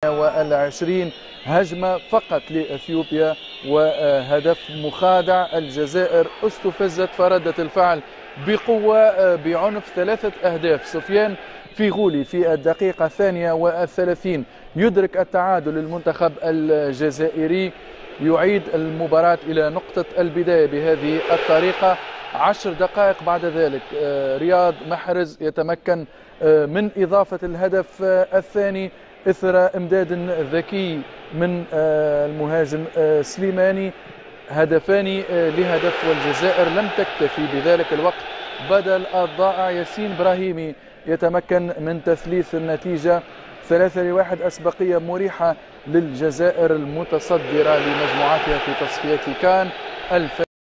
20 هجمة فقط لإثيوبيا وهدف مخادع. الجزائر استفزت فردت الفعل بقوة بعنف 3 أهداف. سفيان فيغولي في الدقيقة 32 يدرك التعادل للمنتخب الجزائري، يعيد المباراة إلى نقطة البداية بهذه الطريقة. 10 دقائق بعد ذلك رياض محرز يتمكن من إضافة الهدف الثاني إثر إمداد ذكي من المهاجم سليماني. هدفان لهدف، والجزائر لم تكتفي بذلك الوقت. بدل الضائع ياسين إبراهيمي يتمكن من تثليث النتيجة 3-1. أسبقية مريحة للجزائر المتصدرة لمجموعتها في تصفية كان 2000.